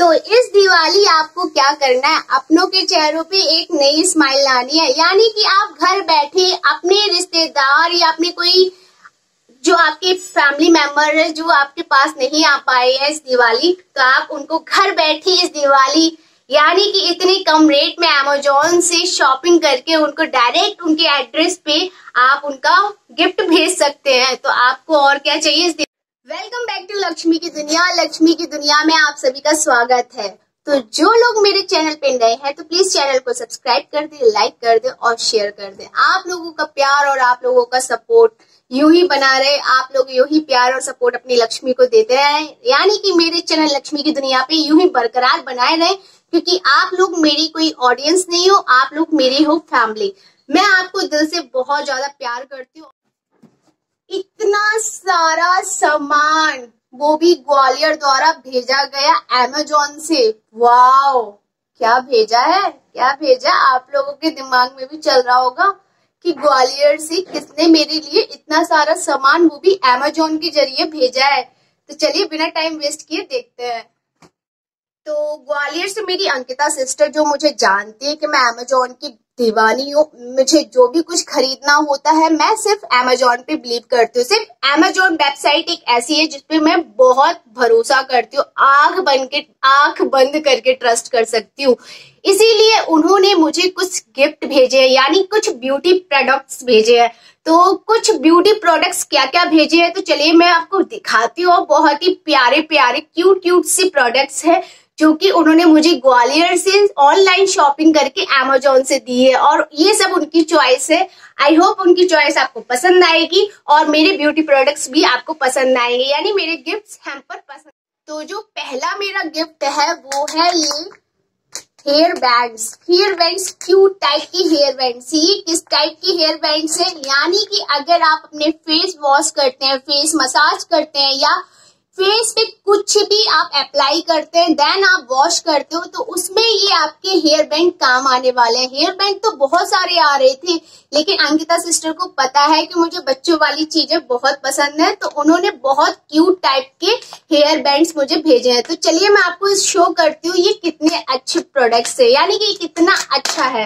तो इस दिवाली आपको क्या करना है, अपनों के चेहरों पे एक नई स्माइल लानी है। यानी कि आप घर बैठे अपने रिश्तेदार या अपने कोई जो आपके फैमिली मेंबर है जो आपके पास नहीं आ पाए हैं इस दिवाली, तो आप उनको घर बैठे इस दिवाली यानी कि इतने कम रेट में अमेज़न से शॉपिंग करके उनको डायरेक्ट उनके एड्रेस पे आप उनका गिफ्ट भेज सकते हैं। तो आपको और क्या चाहिए इस वेलकम बैक टू लक्ष्मी की दुनिया। लक्ष्मी की दुनिया में आप सभी का स्वागत है। तो जो लोग मेरे चैनल पे नए हैं तो प्लीज चैनल को सब्सक्राइब कर दे, लाइक कर दे और शेयर कर दे। आप लोगों का प्यार और आप लोगों का सपोर्ट यूं ही बना रहे, आप लोग यूं ही प्यार और सपोर्ट अपनी लक्ष्मी को देते रहे, यानी कि मेरे चैनल लक्ष्मी की दुनिया पे यूं ही बरकरार बनाए रहे, क्योंकि आप लोग मेरी कोई ऑडियंस नहीं हो, आप लोग मेरी हो फैमिली। मैं आपको दिल से बहुत ज्यादा प्यार करती हूँ। इतना सारा सामान वो भी ग्वालियर द्वारा भेजा गया अमेज़न से। वाओ, क्या भेजा है, क्या भेजा। आप लोगों के दिमाग में भी चल रहा होगा कि ग्वालियर से किसने मेरे लिए इतना सारा सामान वो भी अमेज़न के जरिए भेजा है। तो चलिए बिना टाइम वेस्ट किए देखते हैं। तो ग्वालियर से मेरी अंकिता सिस्टर जो मुझे जानती है कि मैं अमेज़न की दीवानी हूँ, मुझे जो भी कुछ खरीदना होता है मैं सिर्फ अमेज़न पे बिलीव करती हूँ। सिर्फ अमेज़न वेबसाइट एक ऐसी है जिसपे मैं बहुत भरोसा करती हूँ, आंख बंद करके ट्रस्ट कर सकती हूँ। इसीलिए उन्होंने मुझे कुछ गिफ्ट भेजे हैं, यानी कुछ ब्यूटी प्रोडक्ट्स भेजे हैं। तो कुछ ब्यूटी प्रोडक्ट्स क्या क्या भेजे हैं तो चलिए मैं आपको दिखाती हूँ। बहुत ही प्यारे प्यारे क्यूट सी प्रोडक्ट्स है जो कि उन्होंने मुझे ग्वालियर से ऑनलाइन शॉपिंग करके अमेज़न से दी है, और ये सब उनकी चॉइस है। आई होप उनकी चॉइस आपको पसंद आएगी और मेरे ब्यूटी प्रोडक्ट्स भी आपको पसंद आएंगे, यानी मेरे गिफ्ट्स हैम्पर पसंद। तो जो पहला मेरा गिफ्ट है वो है ये हेयर बैंड्स, क्यूट टाइप की हेयर बैंड्स। ये किस टाइप की हेयर बैंड्स है, यानी कि अगर आप अपने फेस वॉश करते हैं, फेस मसाज करते हैं या फेस पे कुछ भी आप अप्लाई करते हैं देन आप वॉश करते हो, तो उसमें ये आपके हेयर बैंड काम आने वाले हैं। हेयर बैंड तो बहुत सारे आ रहे थे, लेकिन अंकिता सिस्टर को पता है कि मुझे बच्चों वाली चीजें बहुत पसंद है, तो उन्होंने बहुत क्यूट टाइप के हेयर बैंड्स मुझे भेजे हैं। तो चलिए मैं आपको शो करती हूँ ये कितने अच्छे प्रोडक्ट्स है, यानी कि कितना अच्छा है।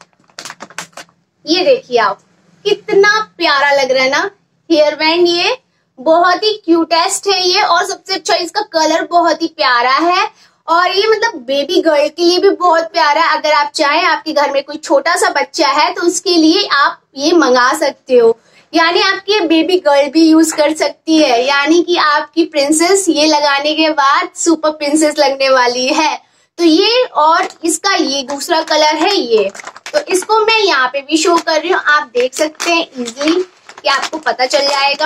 ये देखिए आप, कितना प्यारा लग रहा है ना हेयर बैंड। ये बहुत ही क्यूटेस्ट है ये, और सबसे अच्छा इसका कलर बहुत ही प्यारा है, और ये मतलब बेबी गर्ल के लिए भी बहुत प्यारा है। अगर आप चाहें आपके घर में कोई छोटा सा बच्चा है तो उसके लिए आप ये मंगा सकते हो, यानी आपकी बेबी गर्ल भी यूज कर सकती है, यानी कि आपकी प्रिंसेस ये लगाने के बाद सुपर प्रिंसेस लगने वाली है। तो ये, और इसका ये दूसरा कलर है ये, तो इसको मैं यहाँ पे भी शो कर रही हूँ, आप देख सकते हैं इजिली कि आपको पता चल जाएगा।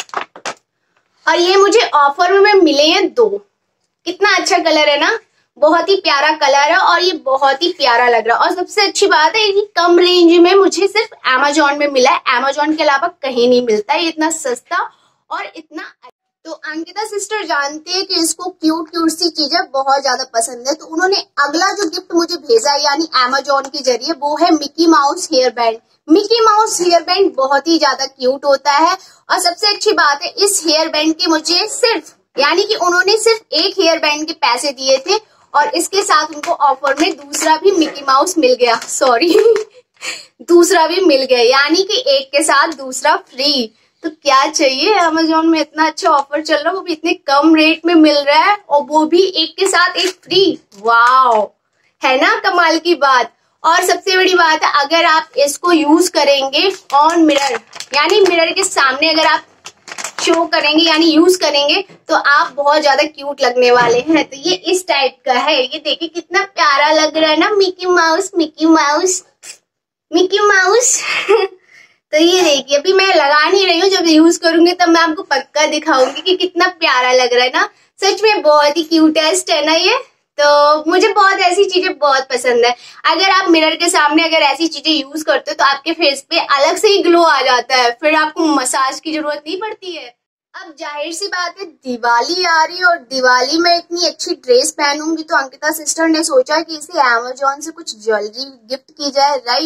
और ये मुझे ऑफर में मिले हैं 2। कितना अच्छा कलर है ना, बहुत ही प्यारा कलर है और ये बहुत ही प्यारा लग रहा है। और सबसे अच्छी बात है कि कम रेंज में मुझे सिर्फ अमेज़न में मिला है, अमेज़न के अलावा कहीं नहीं मिलता है। ये इतना सस्ता और इतना। तो अंकिता सिस्टर जानती है कि इसको क्यूट सी चीजें बहुत ज्यादा पसंद है, तो उन्होंने अगला जो गिफ्ट मुझे भेजा है यानी अमेज़न के जरिए, वो है Mickey Mouse hair band. Mickey Mouse hair band बहुत ही ज्यादा क्यूट होता है, और सबसे अच्छी बात है इस हेयर बैंड के मुझे सिर्फ, यानी कि उन्होंने सिर्फ एक हेयर बैंड के पैसे दिए थे, और इसके साथ उनको ऑफर में दूसरा भी मिकी माउस मिल गया, सॉरी दूसरा भी मिल गया, यानी कि एक के साथ दूसरा फ्री। तो क्या चाहिए, अमेज़न में इतना अच्छा ऑफर चल रहा है, वो भी इतने कम रेट में मिल रहा है, और वो भी एक के साथ एक फ्री। वाओ, है ना कमाल की बात। और सबसे बड़ी बात है, अगर आप इसको यूज करेंगे ऑन मिरर, यानी मिरर के सामने अगर आप शो करेंगे यानी यूज करेंगे, तो आप बहुत ज्यादा क्यूट लगने वाले हैं। तो ये इस टाइप का है, ये देखिए कितना प्यारा लग रहा है ना, Mickey Mouse Mickey Mouse Mickey Mouse तो ये देखिए, अभी मैं लगा नहीं रही हूँ, जब यूज करूंगी तब मैं आपको पक्का दिखाऊंगी कि कितना प्यारा लग रहा है ना। सच में बहुत ही क्यूटेस्ट है ना ये। तो मुझे बहुत ऐसी चीजें बहुत पसंद है। अगर आप मिरर के सामने अगर ऐसी चीजें यूज करते हो तो आपके फेस पे अलग से ही ग्लो आ जाता है, फिर आपको मसाज की जरूरत नहीं पड़ती है। अब जाहिर सी बात है दिवाली आ रही है, और दिवाली में इतनी अच्छी ड्रेस पहनूंगी, तो अंकिता सिस्टर ने सोचा कि इसे अमेज़न से कुछ ज्वेलरी गिफ्ट की जाए, राइट।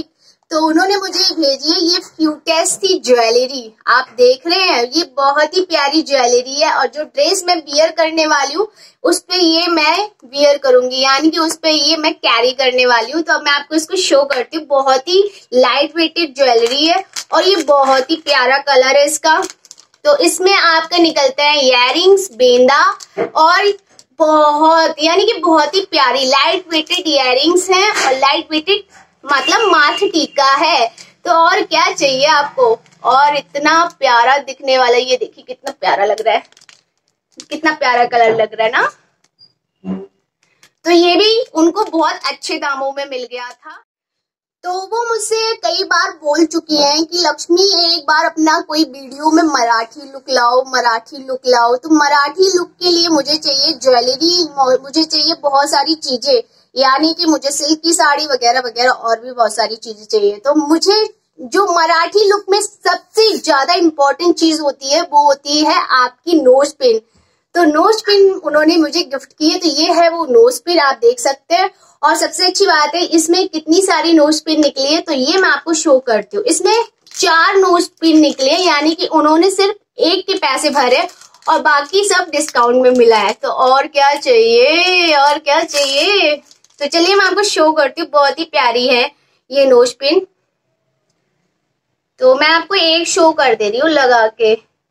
तो उन्होंने मुझे भेजी है ये फ्यूटेस्टी ज्वेलरी। आप देख रहे हैं, ये बहुत ही प्यारी ज्वेलरी है और जो ड्रेस मैं वियर करने वाली हूँ उस पे ये मैं वियर करूंगी, यानी कि उस पे ये मैं कैरी करने वाली हूँ। तो अब मैं आपको इसको शो करती हूँ। बहुत ही लाइट वेटेड ज्वेलरी है और ये बहुत ही प्यारा कलर है इसका। तो इसमें आपका निकलता है इयररिंग्स, बेंदा और बहुत यानी कि बहुत ही प्यारी लाइट वेटेड इयररिंग्स हैं और लाइट वेटेड मतलब माथ टीका है। तो और क्या चाहिए आपको। और इतना प्यारा दिखने वाला, ये देखिए कितना प्यारा लग रहा है, कितना प्यारा कलर लग रहा है ना। तो ये भी उनको बहुत अच्छे दामों में मिल गया था। तो वो मुझसे कई बार बोल चुकी हैं कि लक्ष्मी एक बार अपना कोई वीडियो में मराठी लुक लाओ, मराठी लुक लाओ। तो मराठी लुक के लिए मुझे चाहिए ज्वेलरी, मुझे चाहिए बहुत सारी चीजें, यानी कि मुझे सिल्क की साड़ी वगैरह वगैरह और भी बहुत सारी चीजें चाहिए। तो मुझे जो मराठी लुक में सबसे ज्यादा इम्पोर्टेंट चीज होती है वो होती है आपकी नोज पिन। तो नोज पिन उन्होंने मुझे गिफ्ट की है, तो ये है वो नोज पिन, आप देख सकते हैं। और सबसे अच्छी बात है इसमें कितनी सारी नोज पिन निकली है, तो ये मैं आपको शो करती हूँ। इसमें 4 नोज पिन निकले, यानी कि उन्होंने सिर्फ एक के पैसे भरे और बाकी सब डिस्काउंट में मिला है। तो और क्या चाहिए, और क्या चाहिए। तो चलिए मैं आपको शो करती हूँ। बहुत ही प्यारी है ये नोज पिन। तो मैं आपको एक शो कर दे रही हूँ लगा के,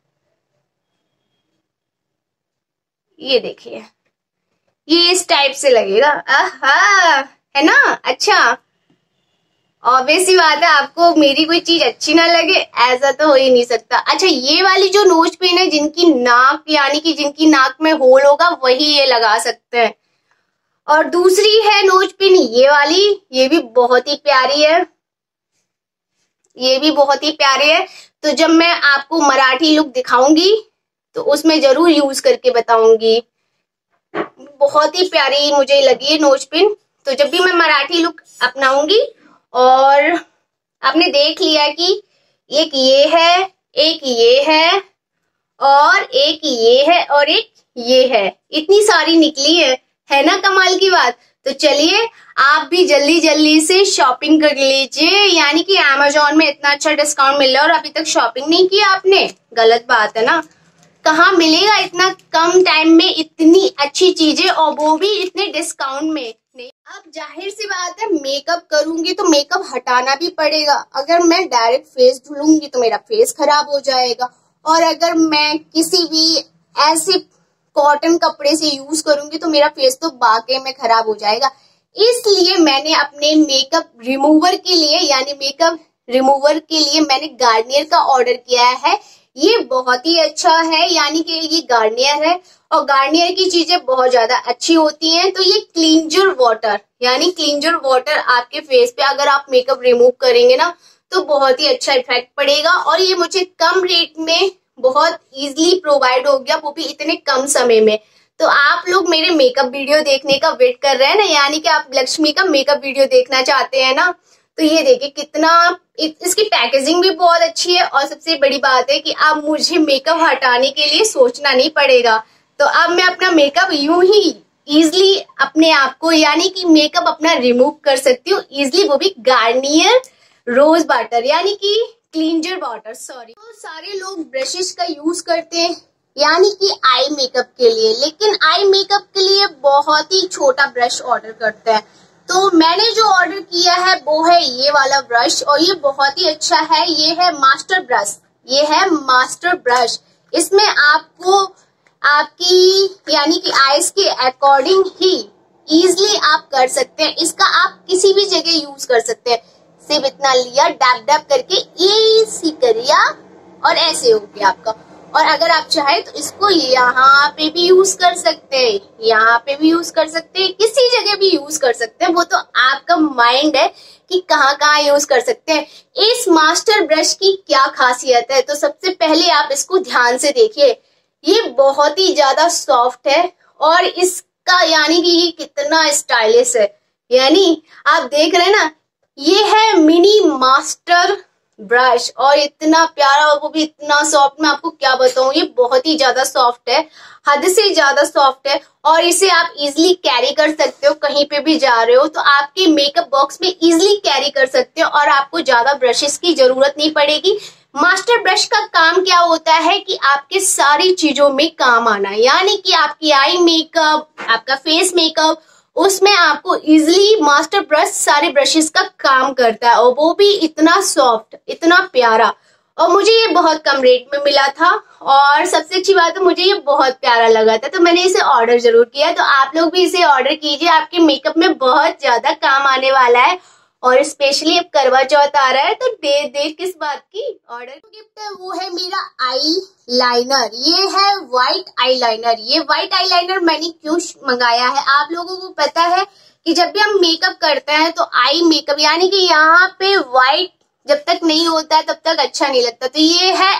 ये देखिए, ये इस टाइप से लगेगा। आहा, है ना। अच्छा, ऑब्वियस सी बात है आपको मेरी कोई चीज अच्छी ना लगे, ऐसा तो हो ही नहीं सकता। अच्छा, ये वाली जो नोज पिन है, जिनकी नाक यानी कि जिनकी नाक में होल होगा वही ये लगा सकते हैं। और दूसरी है नोज पिन ये वाली, ये भी बहुत ही प्यारी है, ये भी बहुत ही प्यारी है। तो जब मैं आपको मराठी लुक दिखाऊंगी तो उसमें जरूर यूज करके बताऊंगी। बहुत ही प्यारी मुझे लगी है नोज पिन। तो जब भी मैं मराठी लुक अपनाऊंगी, और आपने देख लिया कि एक ये है, एक ये है, और एक ये है, और एक ये है, इतनी सारी निकली है ना कमाल की बात। तो चलिए आप भी जल्दी जल्दी से शॉपिंग कर लीजिए, यानी कि अमेजोन में इतना अच्छा डिस्काउंट मिल रहा है और अभी तक शॉपिंग नहीं किया आपने, गलत बात है ना। कहाँ मिलेगा इतना कम टाइम में इतनी अच्छी चीजें, और वो भी इतने डिस्काउंट में नहीं। अब जाहिर सी बात है मेकअप करूंगी तो मेकअप हटाना भी पड़ेगा। अगर मैं डायरेक्ट फेस धुलूंगी तो मेरा फेस खराब हो जाएगा, और अगर मैं किसी भी ऐसे कॉटन कपड़े से यूज करूंगी तो मेरा फेस तो वाकई में खराब हो जाएगा। इसलिए मैंने अपने मेकअप रिमूवर के लिए, यानी मेकअप रिमूवर के लिए मैंने गार्नियर का ऑर्डर किया है। ये बहुत ही अच्छा है, यानी कि ये गार्नियर है और गार्नियर की चीजें बहुत ज्यादा अच्छी होती हैं। तो ये क्लींजर वाटर, यानी क्लींजर वाटर आपके फेस पे अगर आप मेकअप रिमूव करेंगे ना तो बहुत ही अच्छा इफेक्ट पड़ेगा। और ये मुझे कम रेट में बहुत इजीली प्रोवाइड हो गया, वो भी इतने कम समय में। तो आप लोग मेरे मेकअप वीडियो देखने का वेट कर रहे हैं ना, यानी कि आप लक्ष्मी का मेकअप वीडियो देखना चाहते हैं ना, तो ये देखिए कितना, इसकी पैकेजिंग भी बहुत अच्छी है। और सबसे बड़ी बात है कि अब मुझे मेकअप हटाने के लिए सोचना नहीं पड़ेगा। तो अब मैं अपना मेकअप यूं ही इजिली अपने आप को, यानी कि मेकअप अपना रिमूव कर सकती हूँ इजिली, वो भी गार्नियर रोज वाटर यानी कि क्लींजर वाटर, सॉरी। तो सारे लोग ब्रशेस का यूज करते हैं यानी कि आई मेकअप के लिए, लेकिन आई मेकअप के लिए बहुत ही छोटा ब्रश ऑर्डर करते हैं। तो मैंने जो ऑर्डर किया है वो है ये वाला ब्रश, और ये बहुत ही अच्छा है। ये है मास्टर ब्रश, ये है मास्टर ब्रश। इसमें आपको आपकी यानी कि आईज के अकॉर्डिंग ही इजिली आप कर सकते हैं। इसका आप किसी भी जगह यूज कर सकते हैं। सिर्फ इतना लिया, डैब डैब करके ऐसे करिया और ऐसे हो गया आपका। और अगर आप चाहे तो इसको यहाँ पे भी यूज कर सकते हैं, यहाँ पे भी यूज कर सकते हैं, किसी जगह भी यूज कर सकते हैं। वो तो आपका माइंड है कि कहाँ कहाँ यूज कर सकते हैं। इस मास्टर ब्रश की क्या खासियत है, तो सबसे पहले आप इसको ध्यान से देखिए। ये बहुत ही ज्यादा सॉफ्ट है और इसका यानी कि ये कितना स्टाइलिश है। यानी आप देख रहे हैं ना, ये है मिनी मास्टर ब्रश, और इतना प्यारा, और वो भी इतना सॉफ्ट, मैं आपको क्या बताऊं, ये बहुत ही ज्यादा सॉफ्ट है, हद से ज्यादा सॉफ्ट है। और इसे आप इजिली कैरी कर सकते हो, कहीं पे भी जा रहे हो तो आपके मेकअप बॉक्स में इजिली कैरी कर सकते हो, और आपको ज्यादा ब्रशेस की जरूरत नहीं पड़ेगी। मास्टर ब्रश का काम क्या होता है कि आपके सारी चीजों में काम आना, यानी कि आपकी आई मेकअप, आपका फेस मेकअप, उसमें आपको इजिली मास्टर ब्रश सारे ब्रशेस का काम करता है, और वो भी इतना सॉफ्ट, इतना प्यारा। और मुझे ये बहुत कम रेट में मिला था, और सबसे अच्छी बात है मुझे ये बहुत प्यारा लगा था, तो मैंने इसे ऑर्डर जरूर किया। तो आप लोग भी इसे ऑर्डर कीजिए, आपके मेकअप में बहुत ज्यादा काम आने वाला है। और स्पेशली अब करवा चौथ आ रहा है, तो देर किस बात की, ऑर्डर गिफ्ट है वो है मेरा आई लाइनर। ये है व्हाइट आई लाइनर। ये व्हाइट आई लाइनर मैंने क्यों मंगाया है, आप लोगों को पता है कि जब भी हम मेकअप करते हैं तो आई मेकअप यानी कि यहाँ पे व्हाइट जब तक नहीं होता है तब तक अच्छा नहीं लगता। तो ये है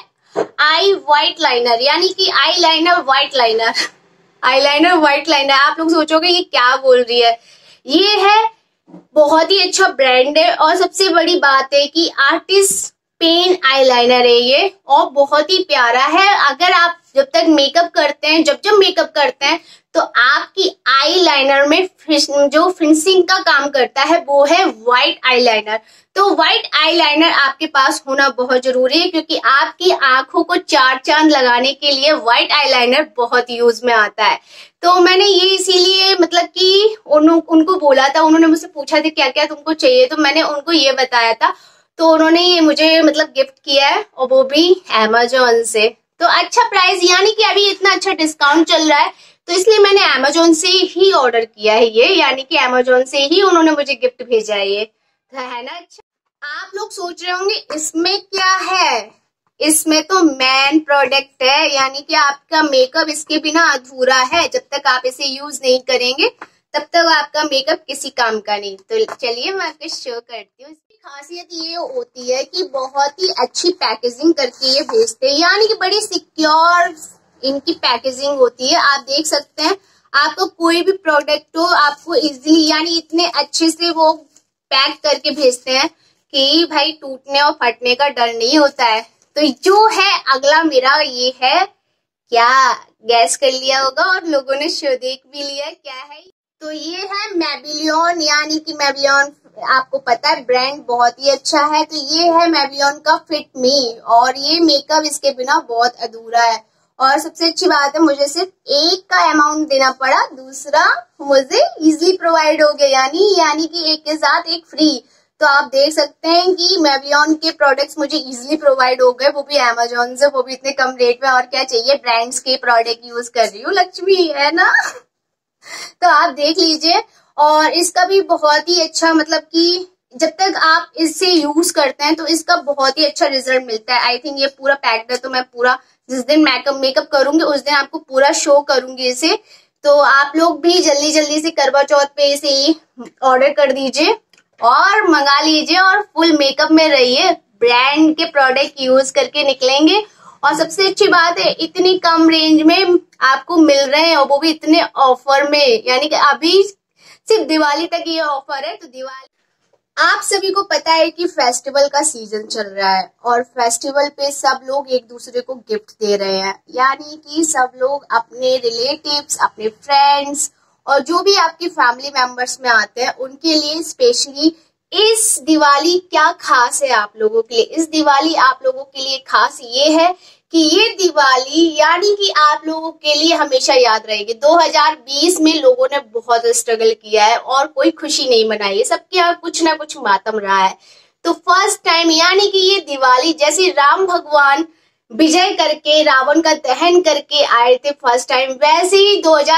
आई व्हाइट लाइनर, यानी कि eye liner white liner, eye liner white liner. आप लोग सोचोगे ये क्या बोल रही है, ये है बहुत ही अच्छा ब्रांड है, और सबसे बड़ी बात है कि आर्टिस्ट पेन आई लाइनर है ये, और बहुत ही प्यारा है। अगर आप जब तक मेकअप करते हैं, जब मेकअप करते हैं, तो आपकी आई लाइनर में जो फिनिशिंग का काम करता है वो है व्हाइट आई लाइनर। तो व्हाइट आई लाइनर आपके पास होना बहुत जरूरी है, क्योंकि आपकी आंखों को चार चांद लगाने के लिए व्हाइट आई लाइनर बहुत यूज में आता है। तो मैंने ये इसीलिए मतलब कि उनको बोला था, उन्होंने मुझसे पूछा था क्या क्या तुमको चाहिए, तो मैंने उनको ये बताया था, तो उन्होंने ये मुझे मतलब गिफ्ट किया है, और वो भी अमेजोन से। तो अच्छा प्राइस, यानी कि अभी इतना अच्छा डिस्काउंट चल रहा है, तो इसलिए मैंने अमेजोन से ही ऑर्डर किया है ये, यानी कि अमेजोन से ही उन्होंने मुझे गिफ्ट भेजा है ये, है ना। अच्छा, आप लोग सोच रहे होंगे इसमें क्या है, इसमें तो मेन प्रोडक्ट है, यानी कि आपका मेकअप इसके बिना अधूरा है। जब तक आप इसे यूज नहीं करेंगे तब तक आपका मेकअप किसी काम का नहीं। तो चलिए मैं आपको शो करती हूँ। इसकी खासियत ये होती है कि बहुत ही अच्छी पैकेजिंग करके ये भेजते हैं, यानी कि बड़ी सिक्योर इनकी पैकेजिंग होती है। आप देख सकते हैं, आपको कोई भी प्रोडक्ट हो आपको इजीली यानी इतने अच्छे से वो पैक करके भेजते हैं कि भाई टूटने और फटने का डर नहीं होता है। तो जो है अगला मेरा ये है, क्या गैस कर लिया होगा और लोगों ने शो देख भी लिया क्या है। तो ये है मेबिलियन, यानी कि मेबिलियन आपको पता है ब्रांड बहुत ही अच्छा है। तो ये है मेबिलियन का फिट मी, और ये मेकअप इसके बिना बहुत अधूरा है। और सबसे अच्छी बात है मुझे सिर्फ एक का अमाउंट देना पड़ा, दूसरा मुझे इजीली प्रोवाइड हो गया, यानी कि एक के साथ एक फ्री। तो आप देख सकते हैं कि मेबिलियन के प्रोडक्ट्स मुझे इजीली प्रोवाइड हो गए, वो भी अमेजोन से, वो भी इतने कम रेट में। और क्या चाहिए, ब्रांड्स के प्रोडक्ट यूज कर रही हूँ, लक्ष्मी है ना। तो आप देख लीजिए, और इसका भी बहुत ही अच्छा मतलब कि जब तक आप इससे यूज करते हैं तो इसका बहुत ही अच्छा रिजल्ट मिलता है। आई थिंक ये पूरा पैक्ड है, तो मैं पूरा जिस दिन मेकअप करूंगी उस दिन आपको पूरा शो करूंगी इसे। तो आप लोग भी जल्दी जल्दी से करवा चौथ पे इसे ऑर्डर कर दीजिए और मंगा लीजिए, और फुल मेकअप में रहिए, ब्रांड के प्रोडक्ट यूज करके निकलेंगे। और सबसे अच्छी बात है इतनी कम रेंज में आपको मिल रहे हैं, और वो भी इतने ऑफर में, यानी कि अभी सिर्फ दिवाली तक ये ऑफर है। तो दिवाली, आप सभी को पता है कि फेस्टिवल का सीजन चल रहा है, और फेस्टिवल पे सब लोग एक दूसरे को गिफ्ट दे रहे हैं, यानी कि सब लोग अपने रिलेटिव्स, अपने फ्रेंड्स और जो भी आपकी फैमिली मेंबर्स में आते हैं उनके लिए स्पेशली इस दिवाली क्या खास है आप लोगों के लिए। इस दिवाली आप लोगों के लिए खास ये है कि ये दिवाली यानी कि आप लोगों के लिए हमेशा याद रहेगी। 2020 में लोगों ने बहुत स्ट्रगल किया है और कोई खुशी नहीं मनाई है, सबके यहाँ कुछ ना कुछ मातम रहा है। तो फर्स्ट टाइम यानी कि ये दिवाली जैसे राम भगवान विजय करके, रावण का दहन करके आए थे फर्स्ट टाइम, वैसे ही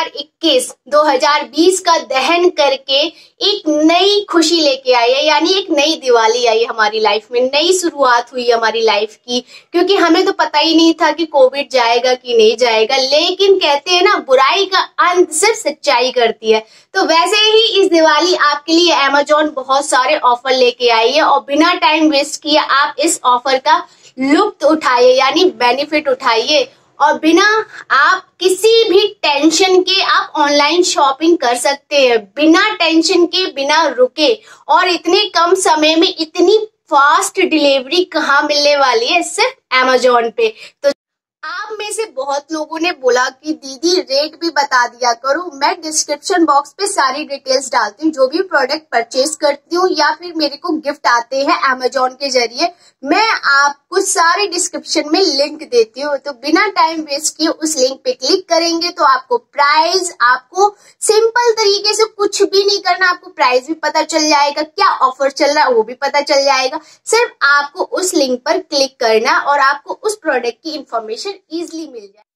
2020 का दहन करके एक नई खुशी लेके आई है, यानी एक नई दिवाली आई हमारी लाइफ में, नई शुरुआत हुई हमारी लाइफ की। क्योंकि हमें तो पता ही नहीं था कि कोविड जाएगा कि नहीं जाएगा, लेकिन कहते हैं ना बुराई का अंत सिर्फ सच्चाई करती है। तो वैसे ही इस दिवाली आपके लिए अमेजोन बहुत सारे ऑफर लेके आई है, और बिना टाइम वेस्ट किए आप इस ऑफर का लुत्फ उठाइए, यानी बेनिफिट उठाइए, और बिना आप किसी भी टेंशन के आप ऑनलाइन शॉपिंग कर सकते हैं, बिना टेंशन के, बिना रुके, और इतने कम समय में इतनी फास्ट डिलीवरी कहाँ मिलने वाली है, सिर्फ अमेजोन पे। तो आप में से बहुत लोगों ने बोला कि दीदी रेट भी बता दिया करो। मैं डिस्क्रिप्शन बॉक्स पे सारी डिटेल्स डालती हूँ, जो भी प्रोडक्ट परचेज करती हूँ या फिर मेरे को गिफ्ट आते हैं अमेजोन के जरिए, मैं आपको सारे डिस्क्रिप्शन में लिंक देती हूँ। तो बिना टाइम वेस्ट किए उस लिंक पे क्लिक करेंगे तो आपको प्राइस, आपको सिंपल तरीके से कुछ भी नहीं करना, आपको प्राइस भी पता चल जाएगा, क्या ऑफर चल रहा है वो भी पता चल जाएगा। सिर्फ आपको उस लिंक पर क्लिक करना और आपको उस प्रोडक्ट की इंफॉर्मेशन इजिली मिल जाए।